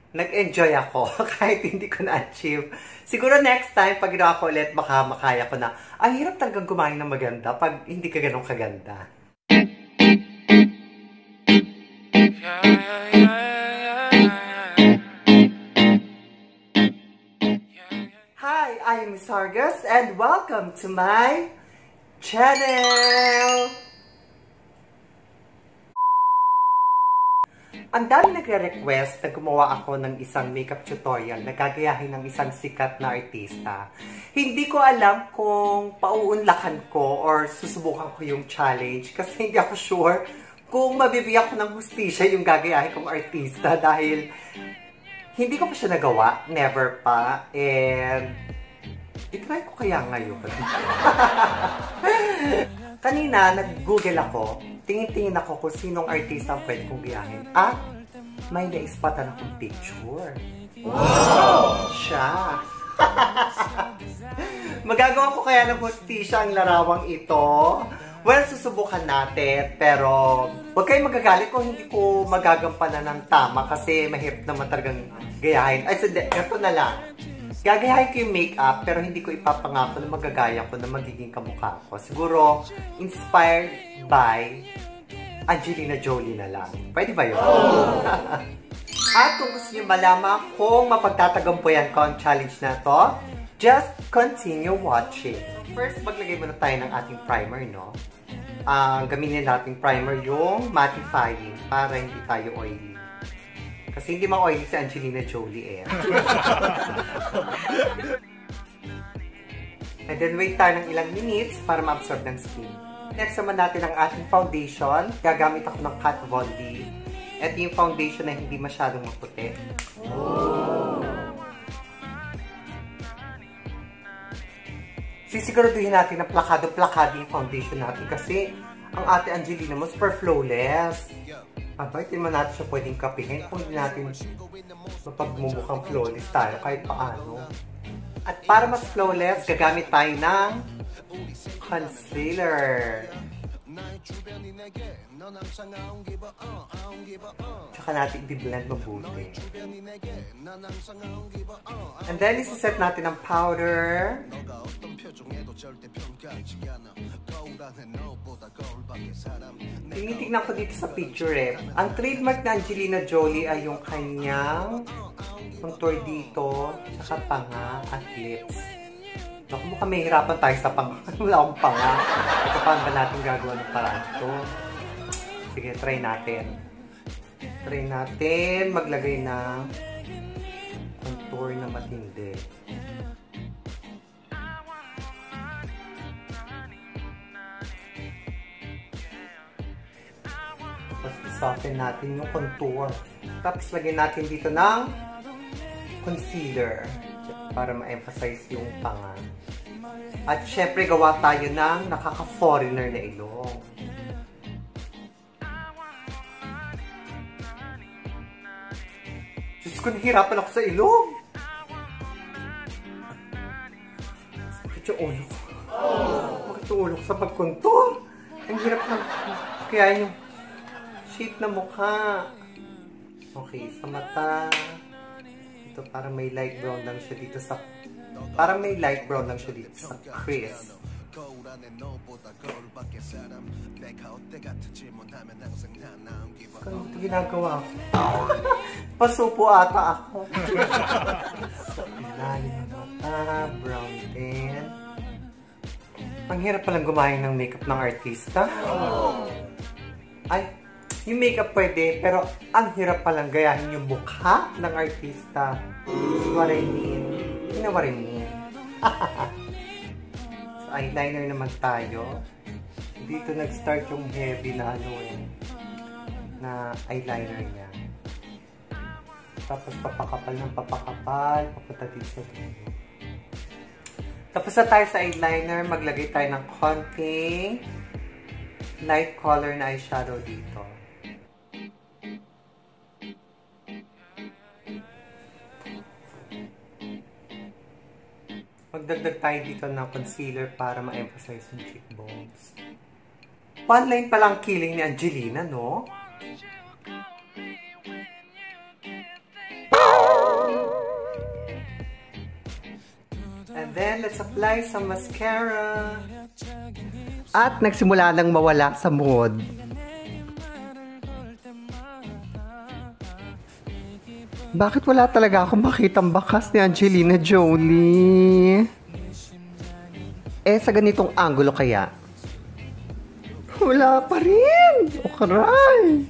nag-enjoy ako kahit hindi ko na-achieve. Siguro next time, pag ginawa ko ulit, baka makaya ko na. Ang hirap talagang kumain ng maganda pag hindi ka ganun kaganda. Hi, I'm Miss Argos and welcome to my channel! Ang dami nagre-request na gumawa ako ng isang makeup tutorial na gagayahin ng isang sikat na artista. Hindi ko alam kung pauunlakan ko or susubukan ko yung challenge kasi hindi ako sure kung mabibigyan ko ng hustisya yung gagayahin kong artista dahil hindi ko pa siya nagawa, never pa, and itry ko kaya ngayon. Kanina, nag-google ako, tingin-tingin ako kung sinong artista ang pwede kong gayahin. At may naispatan akong picture. Wow! Siya! Magagawa ko kaya ng hustisya ang larawang ito? Well, susubukan natin, pero huwag kayong magagalit kung hindi ko magagampanan ng tama kasi mahirap naman talagang gayahin. Ay, so, ito na lang. Gagayahin ko yung makeup, pero hindi ko ipapangako na magagaya ko na magiging kamukha ko. Siguro, inspired by Angelina Jolie na lang. Pwede ba yun? At kung gusto niyo malaman kung mapagtatagumpayan ko ang challenge na to, just continue watching. First, maglagay muna tayo ng ating primer, no? Gamitin natin primer yung mattifying para hindi tayo oily. Kasi hindi ma-oily si Angelina Jolie eh. And then wait tayo ng ilang minutes para ma-absorb ng skin. Next naman natin ang ating foundation. Gagamit ako ng Kat Von D. Ito yung foundation na hindi masyadong maputi. Oh. Sisiguraduhin natin na plakado-plakado yung foundation natin kasi ang ate Angelina mo super flawless. Aba, hindi naman natin siya pwedeng kapihin kung hindi natin mapagmumukhang flawless tayo kahit paano. At para mas flawless, gagamit tayo ng concealer. Tsaka natin i-blend mabuti. And then, isi-set natin ang powder. Tinitignan ko dito sa picture eh. Ang trademark na Angelina Jolie ay yung kanyang contour dito, tsaka panga at lips. Naku, mukhang may hirapan tayo sa panga. Wala akong panga. Ito paano ba natin gagawa ng paraan ito? Sige, try natin. Try natin maglagay ng contour na matindi. Tapos soften natin yung contour. Tapos lagyan natin dito ng concealer para ma-emphasize yung panga. At syempre gawa tayo ng nakaka-foreigner na ilong. Diyos ko, nahihirapan ako sa ilong. Bakit yung ulo ko? Bakit yung ulo ko sa pagkontour? Ang hirap na kaya yung shape na mukha. Okay, sa mata. Ito parang may light brown lang siya dito sa crease. Kano ito ginagawa ko? Pasupo ata ako. So, ilalim ng mata, brown din. Ang hirap palang gumahin ng makeup ng artista. Ay, yung makeup pwede, pero ang hirap palang gayahin yung mukha ng artista. What I mean. You know what I mean. So, eyeliner naman tayo. Dito nag-start yung heavy na na eyeliner niya. Tapos papakapal ng papakapal, papunta dito sa dulo. Tapos na tayo sa eyeliner, maglagay tayo ng konting light color na eyeshadow dito. Magdagdag tayo dito ng concealer para ma-emphasize yung cheekbones. One line pa lang killing ni Angelina, no? then, let's apply some mascara. At nagsimula nang mawala sa mood. Bakit wala talaga akong makitang bakas ni Angelina Jolie? Sa ganitong angulo kaya? Wala pa rin! O karay!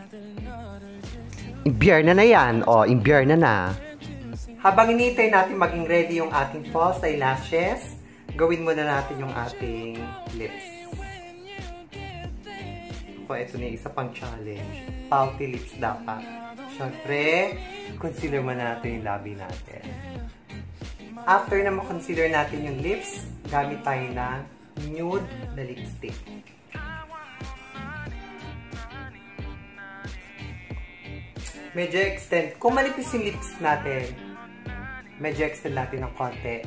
Imbiyerna na yan. O, imbiyerna na. Habang inintay natin maging ready yung ating false eyelashes, gawin muna natin yung ating lips. Ito na isa pang challenge. Pouty lips dapat. Siyempre, concealer muna natin yung labi natin. After na ma-concealer natin yung lips, gamit tayo ng nude na lipstick. Medyo extend. Kung manipis yung lips natin, medyo extend natin ng konti.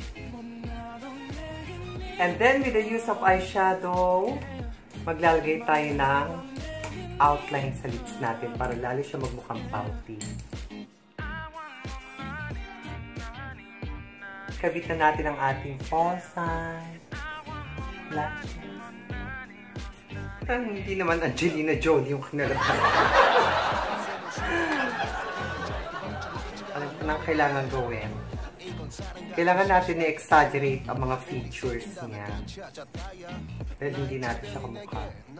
And then, with the use of eyeshadow, maglalagay tayo ng outline sa lips natin para lalo siya magmukhang pouty. Kabit na natin ang ating false eye, lashes. Hindi naman Angelina Jolie yung kinalabasan. Alam ko na kailangan gawin. Kailangan natin i-exaggerate ang mga features niya. Dahil hindi natin siya kamukha.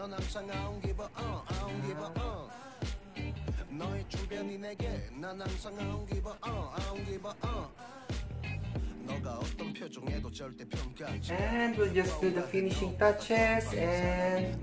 And we'll just do the finishing touches and...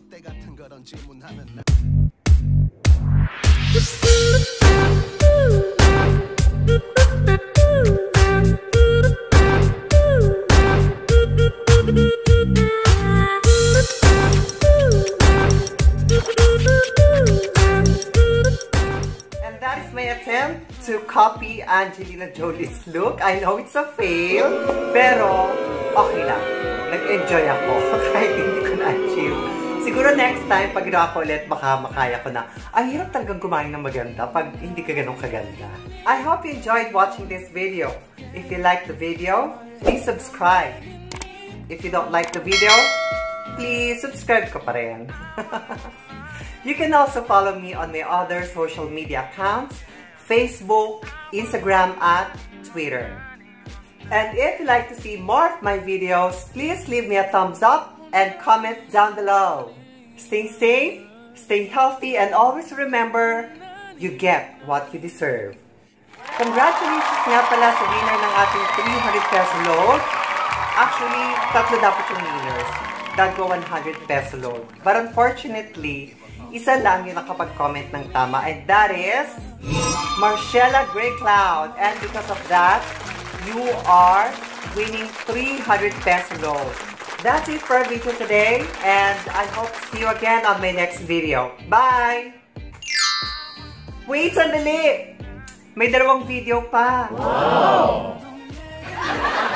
to copy Angelina Jolie's look. I know it's a fail, pero okay lang. Nag-enjoy ako kahit hindi ko na-achieve. Siguro next time, pag ginawa ko ulit, baka makaya ko na. Ang hirap talagang kumain ng maganda pag hindi ka ganun kaganda. I hope you enjoyed watching this video. If you like the video, please subscribe. If you don't like the video, please subscribe ka pa rin. You can also follow me on my other social media accounts, Facebook, Instagram, at Twitter. And if you'd like to see more of my videos, please leave me a thumbs up and comment down below. Stay safe, stay healthy, and always remember, you get what you deserve. Congratulations nga pala sa winner ng ating 300 peso load. Actually, tatlo dapat yung winners. Dagwa 100 peso load. But unfortunately, isa lang yung nakapag-comment ng tama, and that is Marcella Grey Cloud. And because of that, you are winning 300 peso load. That's it for our video today, and I hope to see you again on my next video. Bye! Wait, sandali! May dalawang video pa! Wow!